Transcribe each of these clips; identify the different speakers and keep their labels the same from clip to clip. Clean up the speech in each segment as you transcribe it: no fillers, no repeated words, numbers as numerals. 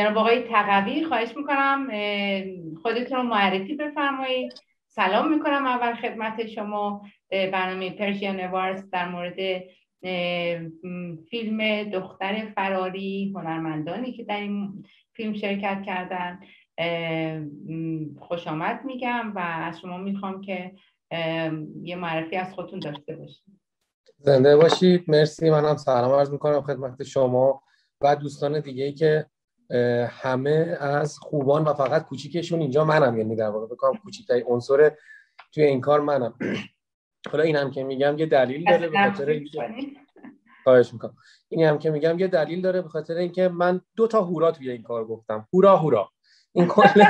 Speaker 1: جناب آقای تقوی خواهش میکنم خودتون رو معرفی بفرمایید. سلام میکنم اول خدمت شما به برنامه پرژین اوارز در مورد فیلم دختر فراری، هنرمندانی که در این فیلم شرکت کردن خوش آمد میگم و از شما میخوام که یه معرفی از خودتون داشته باشید.
Speaker 2: زنده باشید. مرسی. منم سلام عرض میکنم خدمت شما و دوستان دیگه‌ای که همه از خوبان و فقط کوچیکشون اینجا منم، یعنی در واقع بکنم کوچیک‌ترین عنصر توی این کار منم. حالا اینم که میگم یه دلیل داره به خاطر اینکه خواهش میکنم. اینی هم که میگم یه دلیل داره به خاطر اینکه من 2 تا هورا توی این کار گفتم. هورا هورا. این کل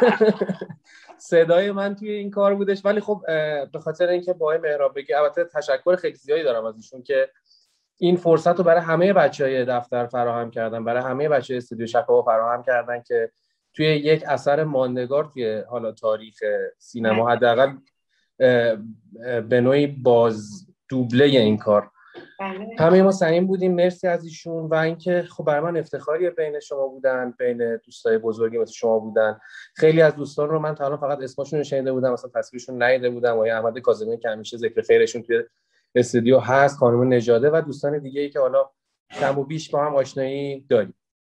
Speaker 2: صدای من توی این کار بودش، ولی خب به خاطر اینکه با آقای مهراب بگی، البته تشکر خیلی زیادی دارم از ایشون که این فرصت رو برای همه بچهای دفتر فراهم کردن، برای همه بچهای استودیو شکاوا فراهم کردن که توی یک اثر ماندگار توی حالا تاریخ سینما حداقل به نوعی باز دوبله این کار همه ما سعیم بودیم. مرسی از ایشون و اینکه خب برای من افتخاریه بین شما بودن، بین دوستای بزرگی مثل شما بودن. خیلی از دوستان رو من تا الان فقط اسمشون رو شنیده بودم، مثلا تصویرشون ندیده بودم. آقای احمد کاظمی که همیشه ذکر خیرشون توی استودیو هست، خانم نژاده و دوستان دیگه‌ای که حالا کم و بیش با هم آشنایی داریم.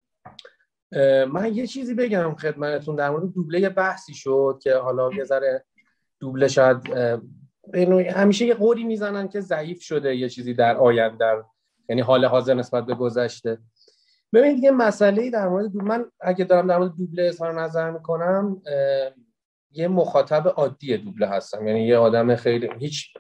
Speaker 2: من یه چیزی بگم خدمتتون در مورد دوبله. بحثی شد که حالا یه ذره دوبله شاید همیشه یه قوری میزنن که ضعیف شده یه چیزی در آینده، یعنی حال حاضر نسبت به گذشته. ببینید دیگه مسئله‌ای در مورد من اگه دارم در مورد دوبله اظهار نظر میکنم، یه مخاطب عادی دوبله هستم، یعنی یه آدم خیلی هیچ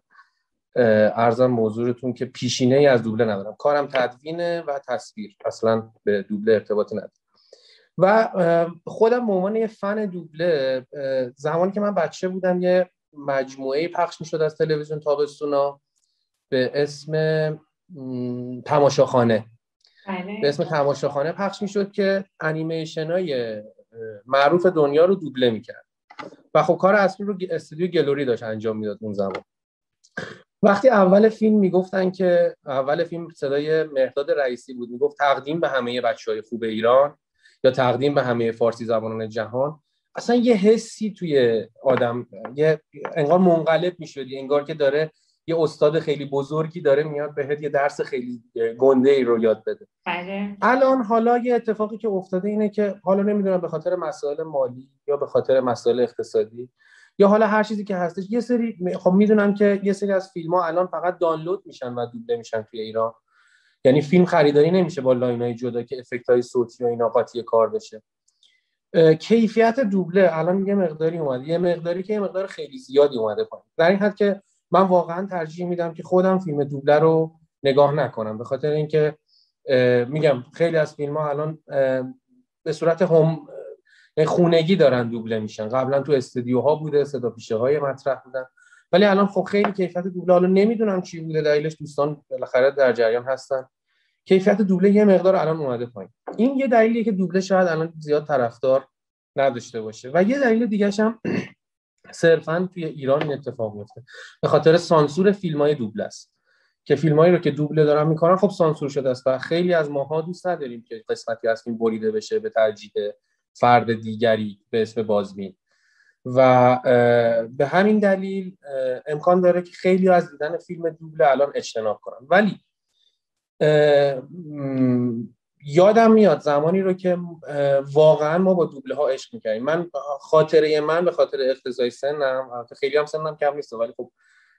Speaker 2: عرضم موضوعتون که پیشینه‌ای از دوبله ندارم. کارم تدوینه و تصویر، اصلا به دوبله ارتباطی ندارم. و خودم به عنوان یه فن دوبله، زمانی که من بچه بودم یه مجموعه پخش می‌شد از تلویزیون تابستونا به اسم تماشاخانه. به اسم تماشاخانه پخش می‌شد که انیمیشن‌های معروف دنیا رو دوبله می‌کرد و خب کار اصلی رو استودیو گلوری داشت انجام میداد اون زمان. وقتی اول فیلم میگفتن که اول فیلم صدای مهرداد رئیسی بود، میگفت تقدیم به همه بچه‌های خوب ایران یا تقدیم به همه فارسی زبانان جهان، اصلا یه حسی توی آدم یه انگار منقلب میشدی، انگار که داره یه استاد خیلی بزرگی داره میاد بهت یه درس خیلی گنده ای رو یاد بده. الان حالا یه اتفاقی که افتاده اینه که حالا نمیدونم به خاطر مسائل مالی یا به خاطر مسائل اقتصادی یا حالا هر چیزی که هستش، یه سری خب میدونم که یه سری از فیلم‌ها الان فقط دانلود میشن و دوبله میشن توی ایران، یعنی فیلم خریداری نمیشه با لاینای جدا که افکت‌های صوتی و اینا قاطی کار بشه. کیفیت دوبله الان یه مقداری اومده، یه مقداری که یه مقدار خیلی زیادی اومده پایین، در این حد که من واقعا ترجیح میدم که خودم فیلم دوبله رو نگاه نکنم، به خاطر اینکه میگم خیلی از فیلم‌ها الان به صورت خونگی دارن دوبله میشن. قبلا تو استودیوها بوده، صدا پیشه‌های مطرح بودن، ولی الان خب خیلی کیفیت دوبله، حالا نمیدونم چی بوده دلیلش، دوستان بالاخره در جریان هستن، کیفیت دوبله یه مقدار الان اومده پایین. این یه دلیلیه که دوبله شاید الان زیاد طرفدار نداشته باشه و یه دلیل دیگه‌ش هم صرفاً توی ایران این اتفاق میفته به خاطر سانسور فیلم‌های دوبله است که فیلمایی رو که دوبله دارن میکنن خب سانسور شده است و خیلی از ماها دوست نداریم که قسمتی از فیلم بریده بشه به ترجیح فرد دیگری به اسم بازبین و به همین دلیل امکان داره که خیلی از دیدن فیلم دوبله الان اجتناب کنن. ولی یادم میاد زمانی رو که واقعا ما با دوبله ها عشق میکردیم. من خاطره من به خاطر اقتضای سنم، خیلی هم سنم کم نیست ولی خب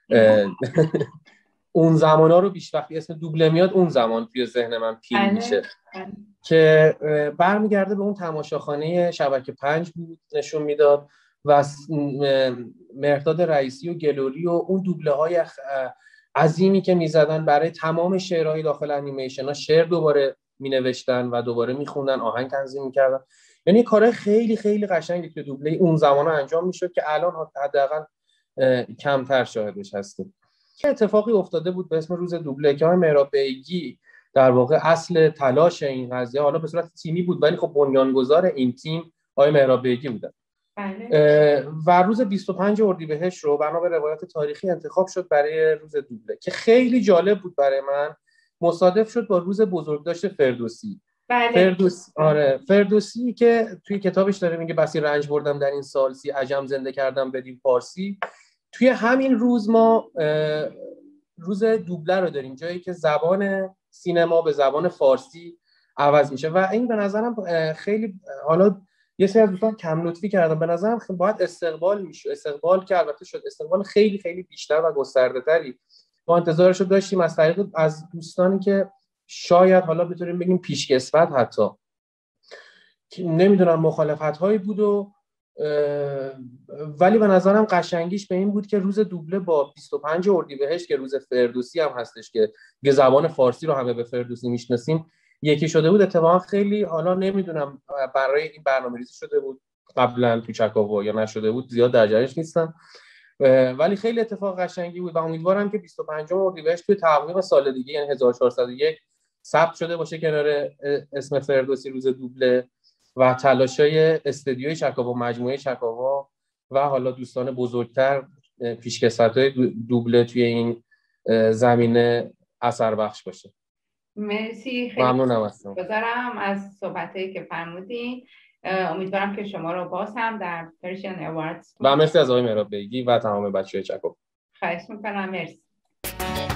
Speaker 2: اون زمانا رو بیشتر وقتی اسم دوبله میاد اون زمان توی ذهن من پیر میشه که برمیگرده به اون تماشاخانه شبکه 5 بود نشون میداد و مهرداد رئیسی و گلوری و اون دوبله های عظیمی که میزدن برای تمام شعرهای داخل انیمیشن ها، شعر دوباره مینوشتن و دوباره میخوندن، آهنگ تنظیم میکردن، یعنی کارهای خیلی خیلی قشنگی که دوبله اون زمان انجام میشد که الان حداقل کمتر شاهدش هستیم. اتفاقی افتاده بود به اسم روز دوبله که مهراب بیگی در واقع اصل تلاش این قضیه، حالا به صورت تیمی بود ولی خب بنیانگذار این تیم آقای مهراب بیگی بودن. و روز 25 اردیبهشت رو بنا به روایت تاریخی انتخاب شد برای روز دوبله که خیلی جالب بود برای من. مصادف شد با روز بزرگداشت فردوسی
Speaker 1: بله.
Speaker 2: فردوسی که توی کتابش داره میگه بسی رنج بردم در این سالسی، عجم زنده کردم بدین فارسی. توی همین روز ما روز دوبله رو داریم، جایی که زبان سینما به زبان فارسی عوض میشه و این به نظرم خیلی، حالا یه سری از دوستان کم لطفی کردن، به نظرم باید استقبال میشه، استقبال که البته شد، استقبال خیلی خیلی بیشتر و گسترده تری ما انتظارش رو داشتیم از طریق از دوستانی که شاید حالا بتونیم بگیم پیشکسوت، حتی نمیدونم مخالفت هایی بود ولی به نظرم قشنگیش به این بود که روز دوبله با 25 اردیبهشت که روز فردوسی هم هستش که زبان فارسی رو همه به فردوسی میشناسیم یکی شده بود. اتفاقا خیلی، حالا نمیدونم برای این برنامه‌ریزی شده بود قبلا تو چکاوا یا نشده بود، زیاد در جریانش نیستم، ولی خیلی اتفاق قشنگی بود و امیدوارم که 25 اردیبهشت توی تقویم سال دیگه یعنی 1401 ثبت شده باشه کنار اسم فردوسی روز دوبله و تلاشای استدیوی چکاوا، مجموعه چکاوا و حالا دوستان بزرگتر پیشکسوت‌های دوبله توی این زمینه اثر بخش باشه.
Speaker 1: مرسی، خیلی ممنونم از صحبتایی که فرمودین. امیدوارم که شما رو باز هم در پرشین اواردز
Speaker 2: و مرسی از آقای مهراب بیگی و تمام بچه‌های چکاوا.
Speaker 1: خواهش می‌کنم. مرسی.